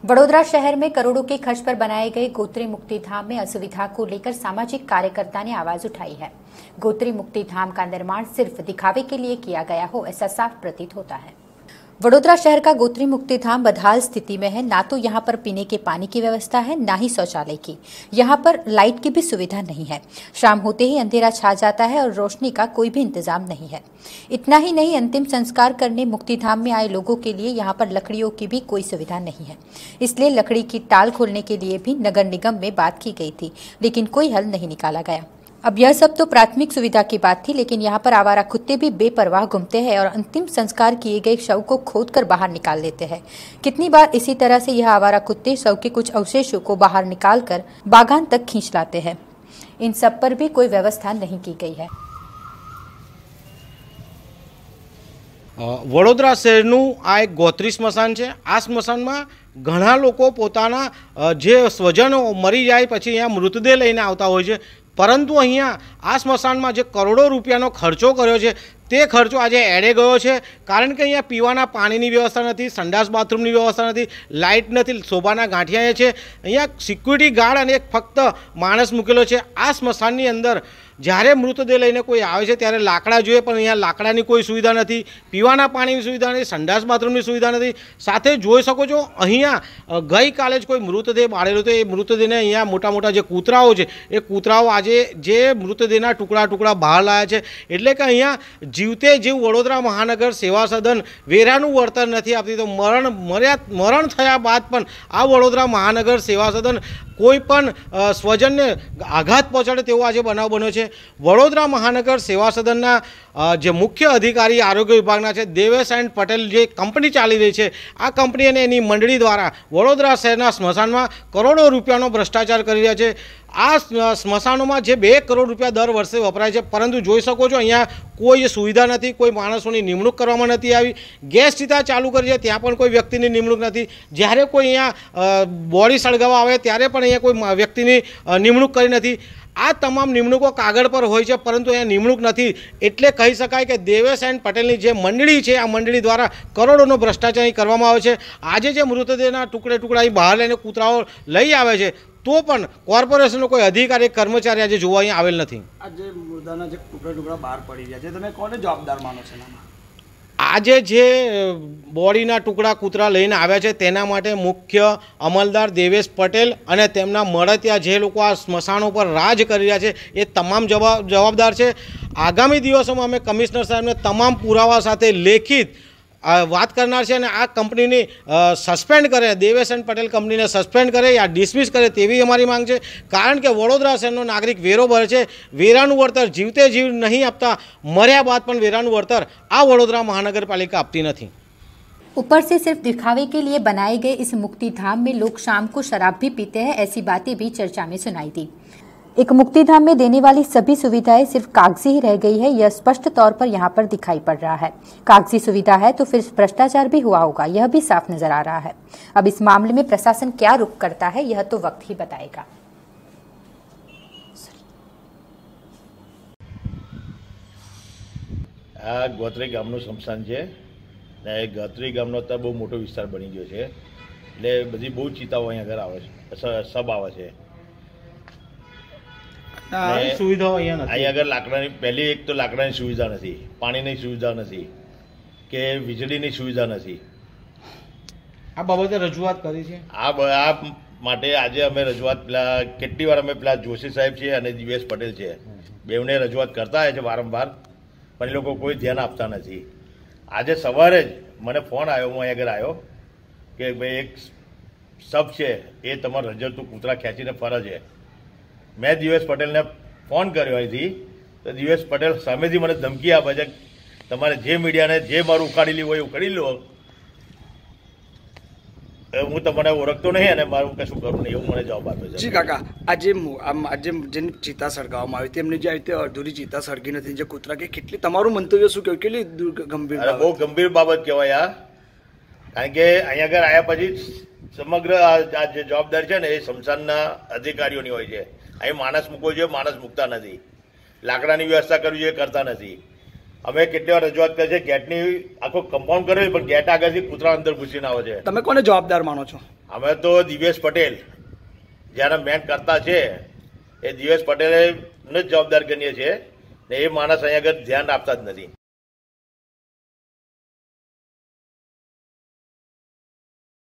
वडोदरा शहर में करोड़ों के खर्च पर बनाए गए गोत्री मुक्ति धाम में असुविधा को लेकर सामाजिक कार्यकर्ता ने आवाज उठाई है। गोत्री मुक्ति धाम का निर्माण सिर्फ दिखावे के लिए किया गया हो, ऐसा साफ प्रतीत होता है। वडोदरा शहर का गोत्री मुक्ति धाम बदहाल स्थिति में है। ना तो यहाँ पर पीने के पानी की व्यवस्था है, ना ही शौचालय की। यहाँ पर लाइट की भी सुविधा नहीं है। शाम होते ही अंधेरा छा जाता है और रोशनी का कोई भी इंतजाम नहीं है। इतना ही नहीं, अंतिम संस्कार करने मुक्ति धाम में आए लोगों के लिए यहाँ पर लकड़ियों की भी कोई सुविधा नहीं है। इसलिए लकड़ी की टाल खोलने के लिए भी नगर निगम में बात की गई थी, लेकिन कोई हल नहीं निकाला गया। अब यह सब तो प्राथमिक सुविधा की बात थी, लेकिन यहाँ पर आवारा कुत्ते भी बेपरवाह घूमते हैं और अंतिम संस्कार किए गए शव को खोदकर बाहर निकाल लेते हैं। कितनी बार इसी तरह से यह आवारा कुत्ते शव के कुछ अवशेषों को बाहर निकालकर बागान तक खींच लाते हैं। इन सब पर भी कोई व्यवस्था नहीं की गई है। वडोदरा शहरનું આ એક ગોત્રી સ્મશાન છે। આ સ્મશાનમાં ઘણા લોકો પોતાના જે સ્વજનો મરી જાય પછી અહીંયા મૃતદેહ લઈને આવતા હોય છે, પરંતુ અહીંયા આ સ્મશાનમાં જે કરોડો રૂપિયાનો ખર્ચો કર્યો છે તે ખર્ચો આજે એડે ગયો છે। કારણ કે અહીંયા પીવાના પાણીની વ્યવસ્થા નથી, સંડાસ બાથરૂમની વ્યવસ્થા નથી, લાઇટ નથી, શોભાના ગાંઠિયા છે। અહીંયા સિક્યુરિટી ગાર્ડ અને એક ફક્ત માણસ મૂકેલો છે। આ સ્મશાનની અંદર જ્યારે મૃતદેહ લઈને કોઈ આવે છે ત્યારે લાકડા જોઈએ, પણ અહીંયા લાકડાની કોઈ સુવિધા નથી, પીવાના પાણીની સુવિધા નથી, સંડાસ બાથરૂમની સુવિધા નથી। સાથે જોઈ શકો છો અહીંયા ગઈકાલે જ કોઈ મૃતદેહ બાળેલો હતો। એ મૃતદેહને અહીંયા મોટા મોટા જે કૂતરાઓ છે એ કૂતરાઓ આજે જે મૃતદેહના ટુકડા ટુકડા બહાર લાવ્યા છે। એટલે કે અહીંયા જીવતે જીવ વડોદરા મહાનગર સેવા સદન વેરાનું વળતર નથી આપતી। તો મરણ થયા બાદ પણ આ વડોદરા મહાનગર સેવા સદન કોઈ પણ સ્વજનને આઘાત પહોંચાડે તેવો આજે બનાવ બન્યો છે। વડોદરા મહાનગર સેવા સદનના જે મુખ્ય અધિકારી આરોગ્ય વિભાગના છે દેવેશ એન્ડ પટેલ જે કંપની ચાલી રહી છે, આ કંપની અને એની મંડળી દ્વારા વડોદરા શહેરના સ્મશાનમાં કરોડો રૂપિયાનો ભ્રષ્ટાચાર કરી રહ્યા છે। આ સ્મશાનોમાં જે 2 કરોડ રૂપિયા દર વર્ષે વપરાય છે, પરંતુ જોઈ શકો છો અહીંયા કોઈ સુવિધા નથી, કોઈ માણસોની નિમણૂક કરવામાં નથી આવી। ગેસ ચિતા ચાલુ કરી છે, ત્યાં પણ કોઈ વ્યક્તિની નિમણૂક નથી। જ્યારે કોઈ અહીંયા બોડી સળગાવવા આવે ત્યારે પણ અહીંયા કોઈ વ્યક્તિની નિમણૂક કરી નથી। આ તમામ નિમણૂકો કાગળ પર હોય છે, પરંતુ અહીંયા નિમણૂક નથી। એટલે કહી શકાય કે દેવેશ એન્ડ પટેલની જે મંડળી છે આ મંડળી દ્વારા કરોડોનો ભ્રષ્ટાચાર કરવામાં આવે છે। આજે જે મૃતદેહના ટુકડે ટુકડા અહીં બહાર લઈને કૂતરાઓ લઈ આવે છે, તો પણ કોર્પોરેશનનો કોઈ અધિકારી કર્મચારી આજે જોવા અહીં આવેલ નથી। આજે મુર્દાના જે ટુકડા ટુકડા બહાર પડી ગયા છે, તમે કોને જવાબદાર માનો છો? આજે જે બોડીના ટુકડા કૂતરા લઈને આવ્યા છે તેના માટે મુખ્ય અમલદાર દેવેશ પટેલ અને તેમના મળતિયા જે લોકો આ સ્મશાનો પર રાજ કરી રહ્યા છે એ તમામ જવાબદાર છે। આગામી દિવસોમાં અમે કમિશનર સાહેબને તમામ પુરાવા સાથે લેખિત વાત કરનાર છે અને આ કંપનીને સસ્પેન્ડ કરે, દેવેશ એન્ડ પટેલ કંપનીને સસ્પેન્ડ કરે યા ડિસમિસ કરે તેવી અમારી માંગ છે। કારણ કે વડોદરા શહેરનો નાગરિક વેરો ભરે છે, વેરાનું વળતર જીવતે જીવ નહીં આપતા, મર્યા બાદ પણ વેરાનું વળતર આ વડોદરા महानगरपालिका આપતી નથી। ऊपर से सिर्फ दिखावे के लिए बनाए गए इस मुक्ति धाम में लोग शाम को शराब भी पीते हैं, ऐसी बातें भी चर्चा में सुनाई दी। एक मुक्ति धाम में देने वाली सभी सुविधाएं सिर्फ कागजी ही रह गई है, यह स्पष्ट तौर पर यहाँ पर दिखाई पड़ रहा है। कागजी सुविधा है तो फिर भ्रष्टाचार भी हुआ होगा, यह भी साफ नजर आ रहा है। अब इस मामले में प्रशासन क्या रुख करता है यह तो वक्त ही बताएगा। આ ગોત્રી ગામનું સ્મશાન છે ને ગોત્રી ગામનો તો બહુ મોટો વિસ્તાર બની ગયો છે, એટલે બધી બહુ ચિતાઓ અહીંયા આગળ આવે છે, સબ આવે છે। સુવિધાઓ અહીંયા નથી। અહીંયા આગળ લાકડાની પહેલી એક તો લાકડાની સુવિધા નથી, પાણીની સુવિધા નથી કે વીજળીની સુવિધા નથી। આ બાબતે રજૂઆત કરી છે। આ માટે આજે અમે રજૂઆત પેલા કેટલી વાર અમે પેલા જોશી સાહેબ છે અને દિવેશ પટેલ છે બેવને રજૂઆત કરતા હોય છે વારંવાર, પણ એ લોકો કોઈ ધ્યાન આપતા નથી। આજે સવારે જ મને ફોન આવ્યો, હું અહીંયા આગળ આવ્યો કે ભાઈ એક સબ છે એ તમારા રજડતું કૂતરા ખેંચીને ફરે છે। મેં દિવેશ પટેલને ફોન કર્યો અહીંથી, તો દિવેશ પટેલ સામેથી મને ધમકી આપે છે તમારે જે મીડિયાને જે મારું ઉખાડી લેવું હોય ઉખાડી લો, હું તમને ઓળખતો નહીં અને મારું કશું કરું નહીં એવું મને જવાબ આપે છે। જી કાકા, આજે જેની ચિતા સળગાવવામાં આવી તેમની જે રીતે અધૂરી ચિતા સળગી નથી, જે કૂતરા કે કેટલી, તમારું મંતવ્ય શું કહેવું? કેટલી ગંભીર? બહુ ગંભીર બાબત કહેવાય આ, કારણ કે અહીંયા આગળ આવ્યા પછી સમગ્ર આ જે જવાબદારી છે ને એ સ્મશાનના અધિકારીઓની હોય છે। અહીં માણસ મૂકવો જોઈએ, માણસ મૂકતા નથી, લાકડાની વ્યવસ્થા કરવી જોઈએ, કરતા નથી। અમે કેટલી વાર રજૂઆત કરી છે, ગેટની આખો કમ્પાઉન્ડ કરેલી, પણ ગેટ આગળથી કૂતરા અંદર ઘૂસીને આવે છે. તમે કોને જવાબદાર માનો છો? અમે તો દિવેશ પટેલ જેના મેન કરતા છે એ દિવેશ પટેલે જ જવાબદાર ગણીએ છીએ ને એ માણસ અહીંયા આગળ ધ્યાન આપતા જ નથી.